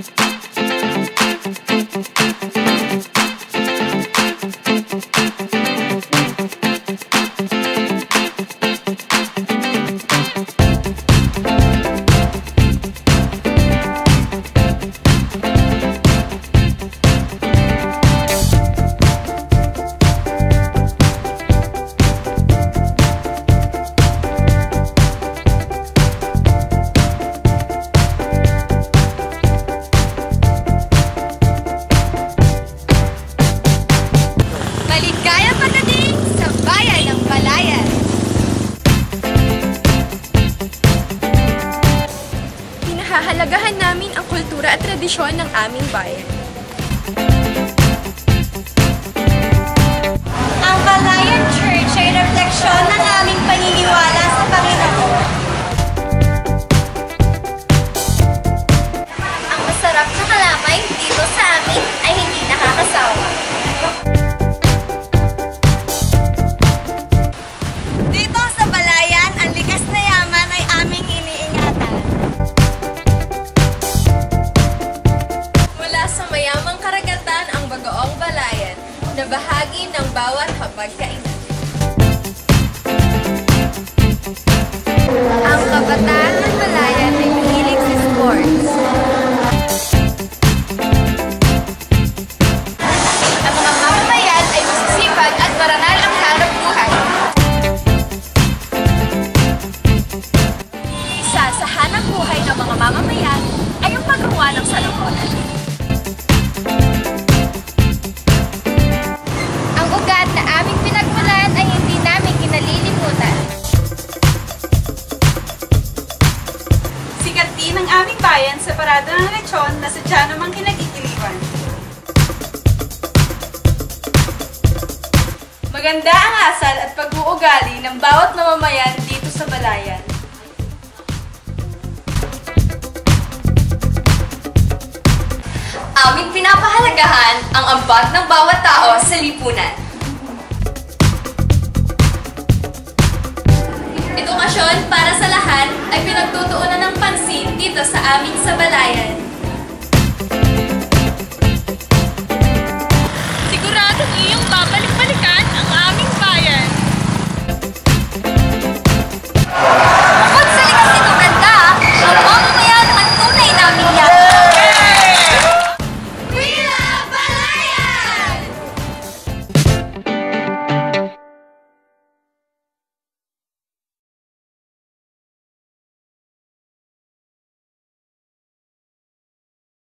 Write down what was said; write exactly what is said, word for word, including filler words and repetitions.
Maligayang pagdating sa bayan ng Balayan! Pinahahalagahan namin ang kultura at tradisyon ng aming bayan. Ang Balayan Church ay refleksyon ng aming paniniwala sa Panginoon. Ang masarap na kalamay dito sa amin ay hindi nakakasawa. Dito sa Balayan, ang likas na yaman ay aming iniingatan. Mula sa mayamang karagatan ang Bagoong Balayan na bahagi ng bawat hapagkainan. Ang kabataan ng Balayan ay mahilig sa sports. Ang mga mamamayan ay masisipag at marangal ang hanap buhay. Isa sa hanap buhay ng mga mamamayan ay ang paggawa ng salungkotan. Ang ugat na aming pinagmulan ay hindi namin kinalilimutan. Sikat din ang aming bayan sa parada ng lechon na sadya namang kinagigiliwan. Maganda ang asal at pag-uugali ng bawat mamamayan dito sa Balayan. Aming pinapahalagahan ang ambag ng bawat tao sa lipunan. Edukasyon para sa lahat ay pinagtutuunan ng pansin dito sa amin sa Balayan.